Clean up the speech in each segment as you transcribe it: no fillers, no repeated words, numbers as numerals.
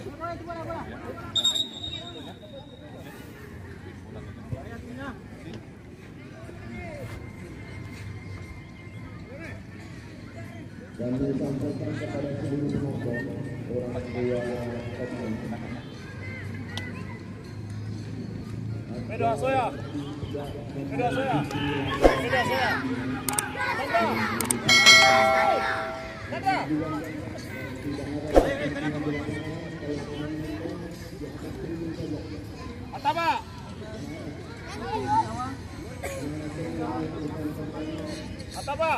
Dan disampaikan kepada seluruh penonton orang tua Medan Soya. Medan Soya. Medan Soya. Tanda. Ataba. Ataba.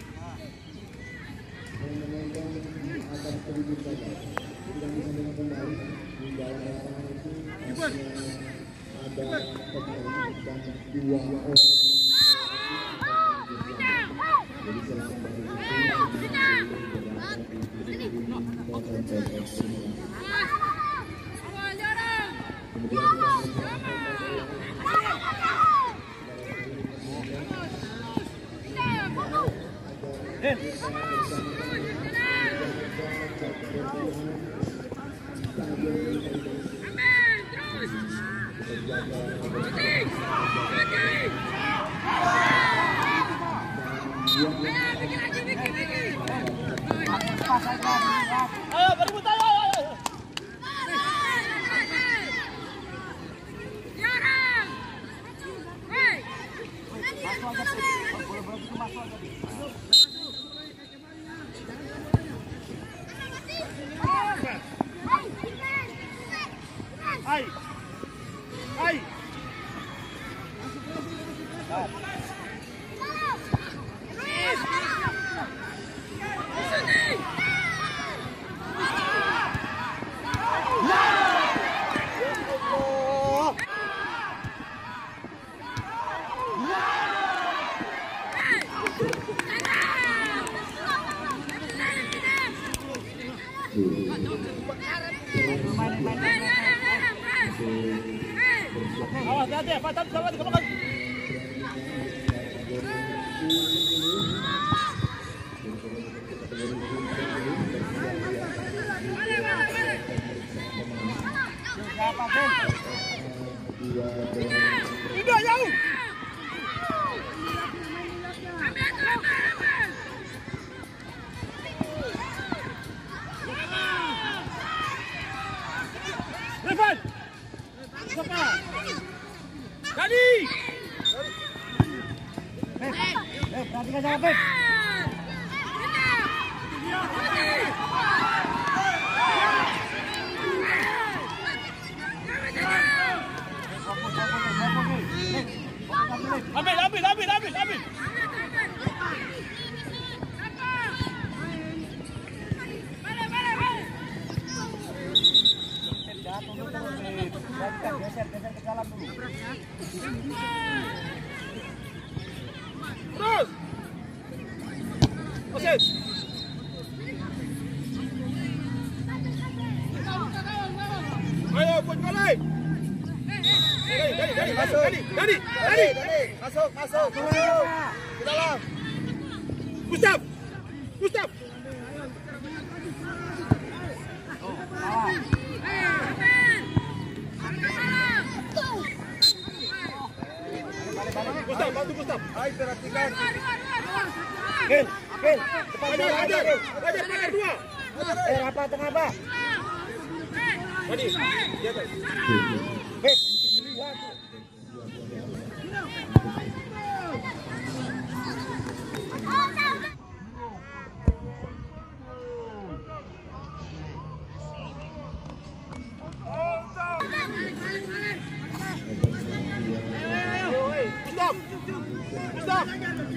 Ayo berebut ayo. Hai. Awas hati, Fatam sama di kebelakang. Tidak jauh. Rifan. Siapa? Dani. Perhatikan sama Pep. Ambil. Geser ke dalam dulu. Terus. Oke. Ayo buat mulai. Dari masuk. Dari. Masuk. Ke dalam. Gustaf. Gustaf, bantu Gustaf. Ayo perhatikan. Ken. Ajar pakai dua. Apa tengah apa? Madi, di atas. Baik. Stop.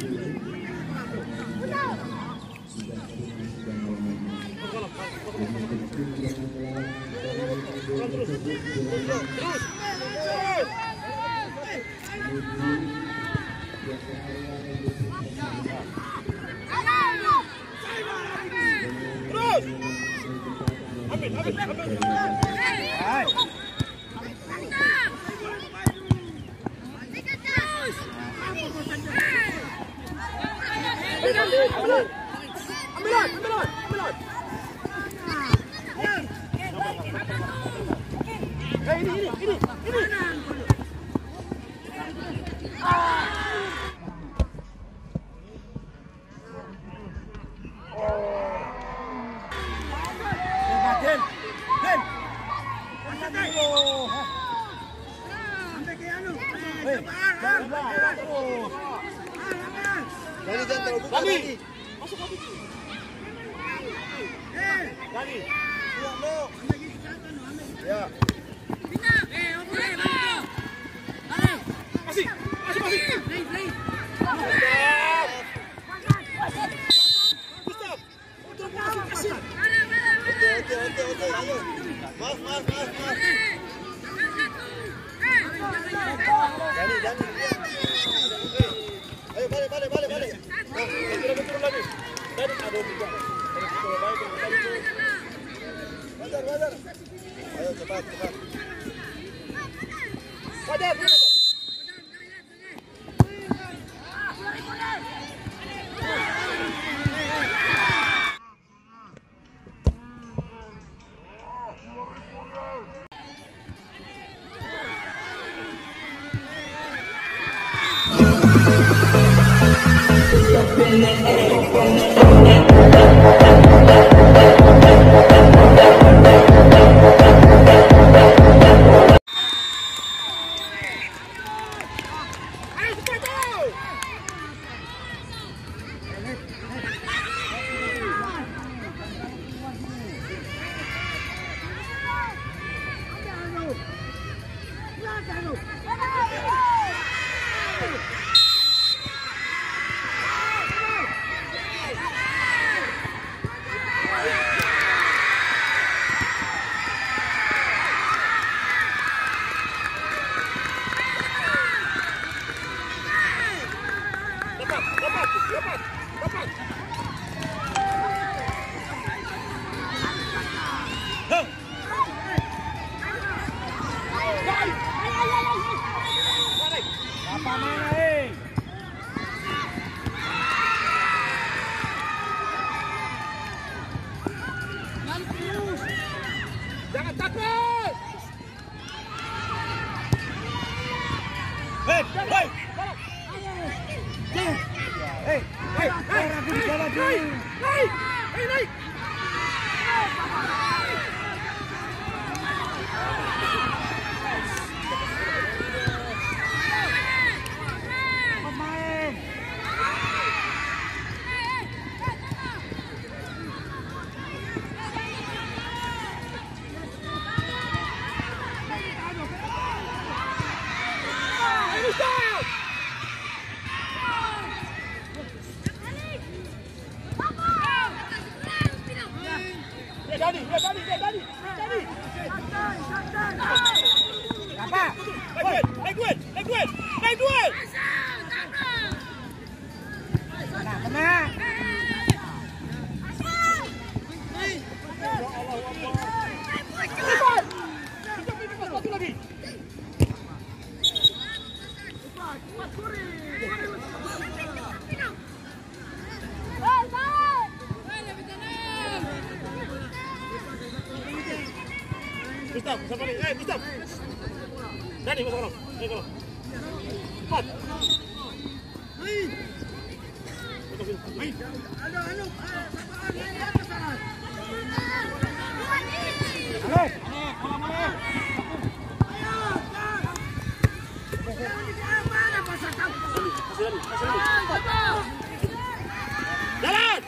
Terus. Ambil. Ambil. Ini. Masuk lagi. Lagi. Ya. Masih. Gustaf. Oke, ayo. Mas. Dani. Ayo balik. Turun lagi. Dani ada juga. Wajar. Ayo cepat. Wajar. Jangan takut. Naik. Dani. Apa? Naik duel. Kena. Satu lagi. Gustaf, siapa ni? Gustaf. Dani, masuk orang. Cepat. Jalan.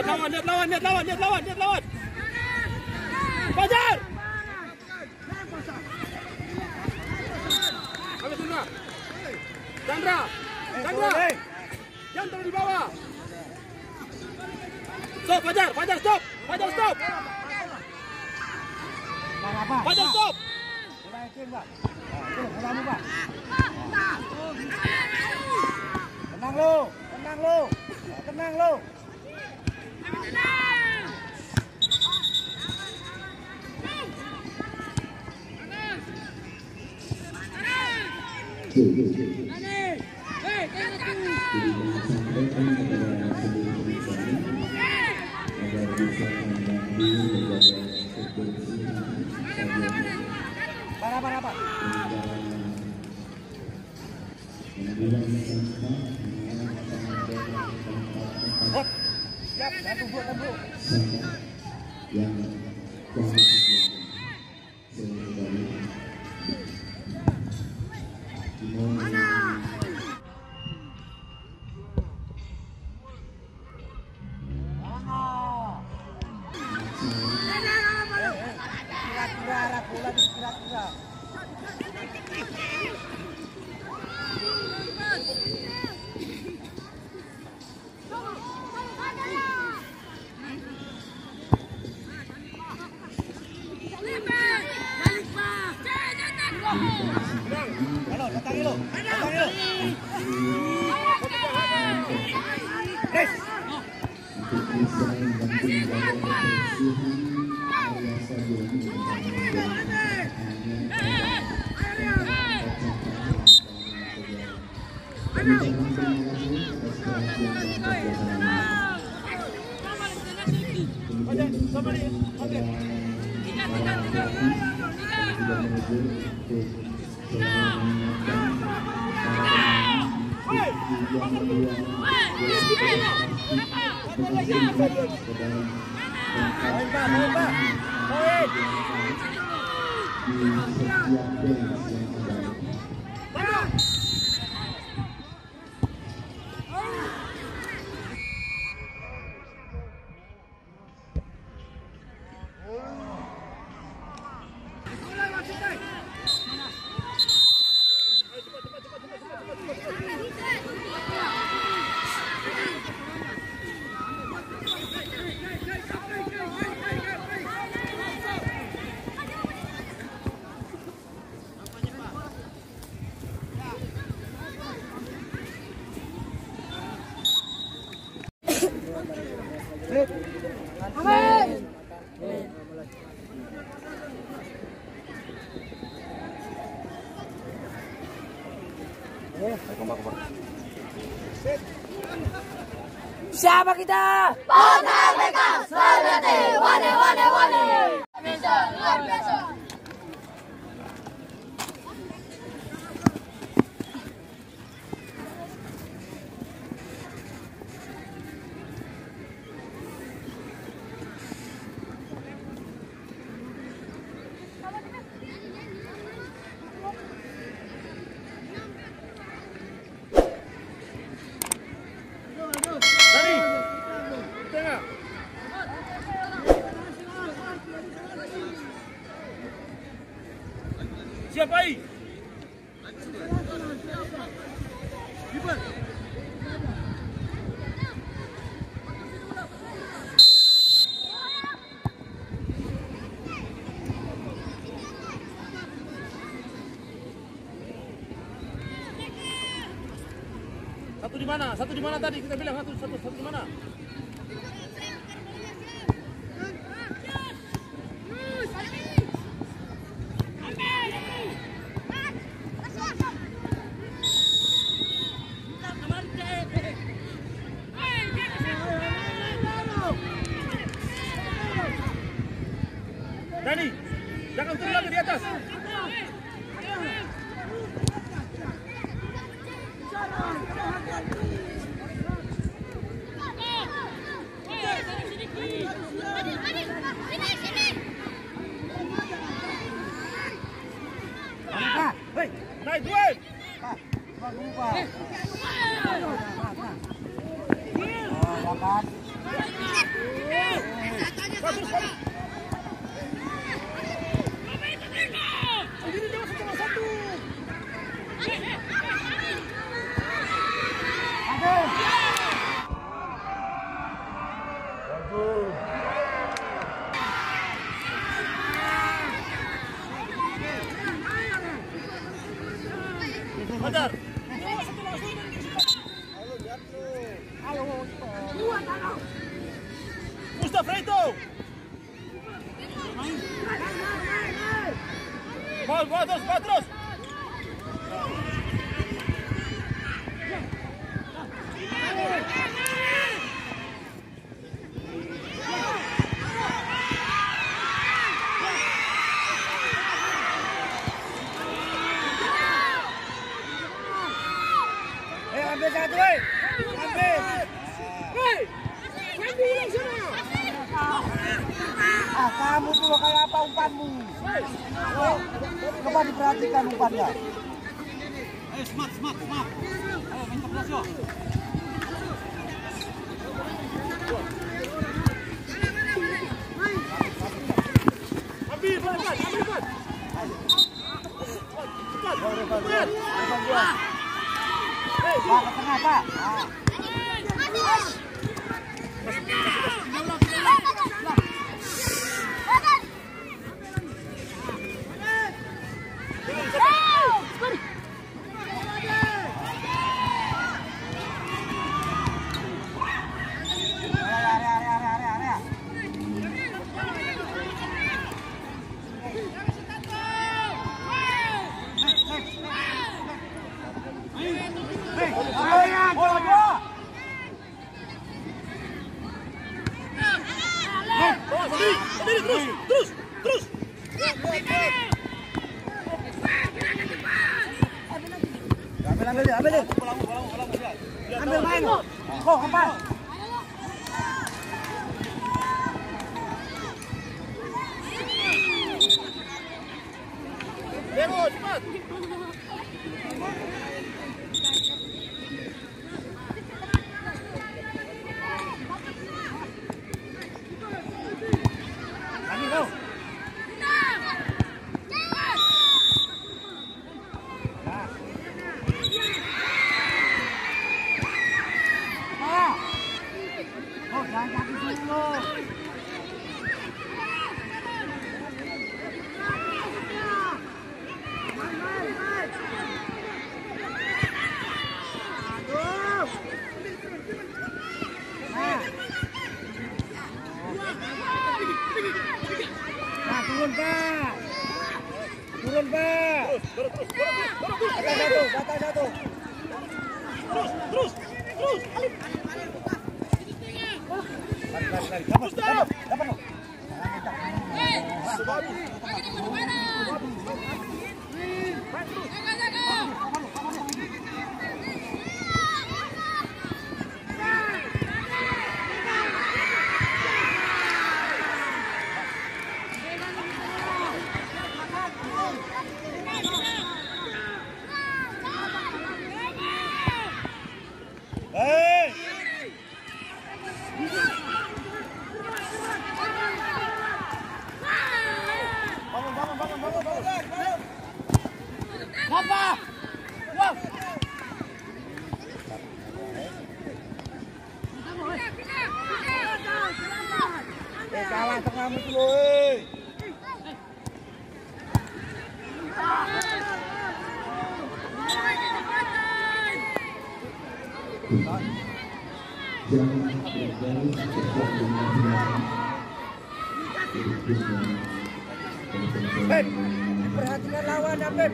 Lihat lawan. Fajar. Ambil Chandra. Jangan terlalu di bawah. Stop, Fajar, stop. Fajar, stop. Tenang lu. Apa? Siap, satu buat. Yang kira-kira. Datangi lo. Siapa kita? Bangsa Merdeka! Selamat wane! Bisa luar biasa! Siapa ini? Satu di mana tadi kita bilang satu di mana? Dani, jangan turun lagi di atas. Naik duit. Dapat. Hajar. Mustafa itu. Bawa terus. Ambil satu, ambil. Kamu tuh kayak apa umpanmu? Coba diperhatikan umpannya. Ayo smart. Ayo main keras yo. Ambil depan. Cepat. Pak, ke tengah, Pak. Terus. Ambil. Ambil main. Kok apa? Demo, cepat. Turun, Pak. Batas satu. Terus. Dapat. Apa? Wah. Kalah tengahmu dulu, Pep, perhatikan lawan, Pep.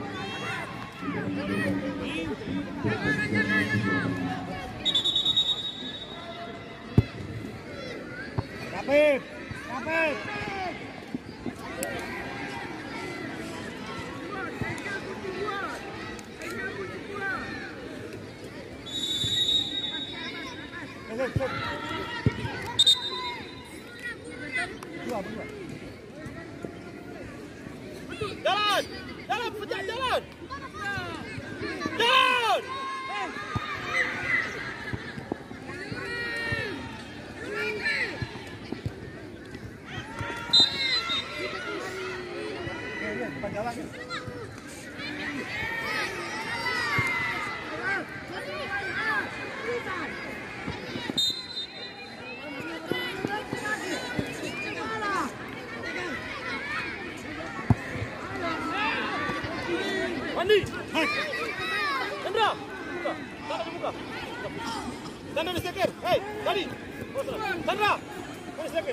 Rapid. Jalan, pecah jalan. Jalan. Chandra di sekir. Hei, tadi. Chandra. Di sekir.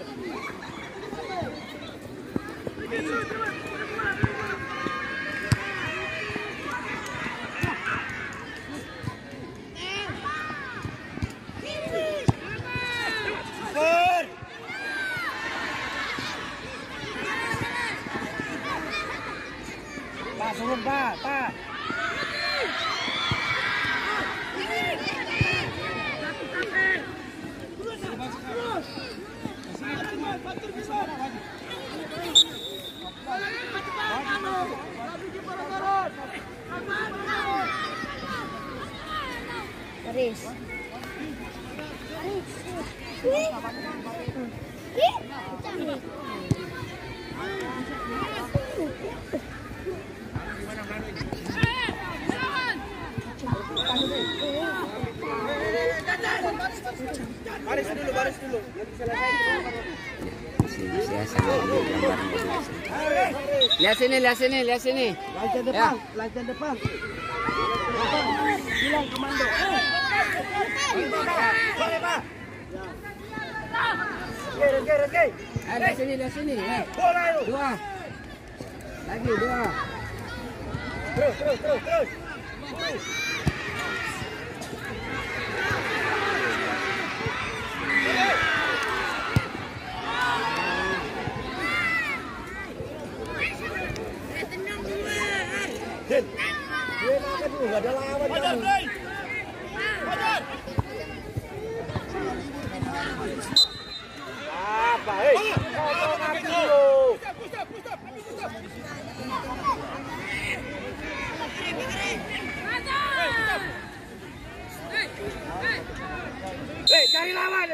Pak, turun Pak. Aris. Baris dulu. Saya sambil ambil gambar. Lihat sini. Latihan depan. Bilang komando. Boleh, Pak. Oke. Lihat sini. Bola itu. 2. Lagi 2. Terus. Din, dia makan dulu, nggak ada lawan. Fajar, Bray. Fajar. Apa, hei? Kau mati dulu. Gustaf. Hei, cari lawan.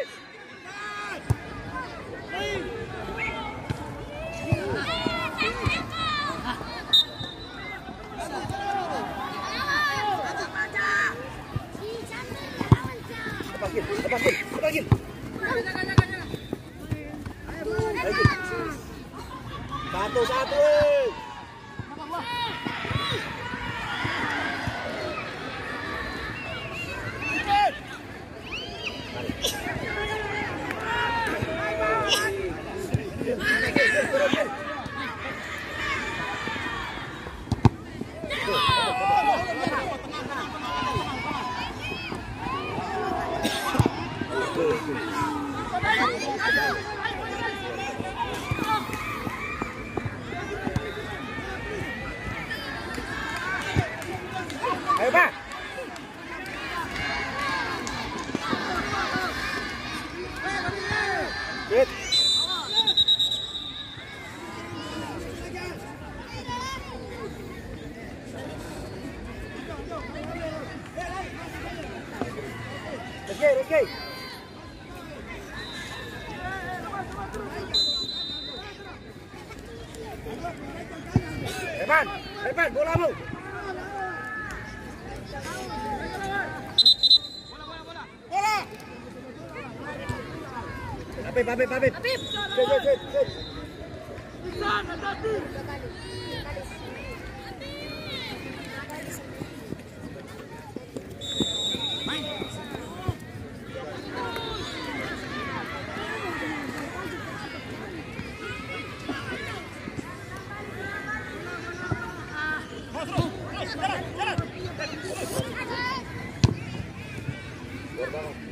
Lepasin. Satu. Ayo, Pak. Good. Okay. Evan, bolamu. Bola. Habib. Sit. Jalan.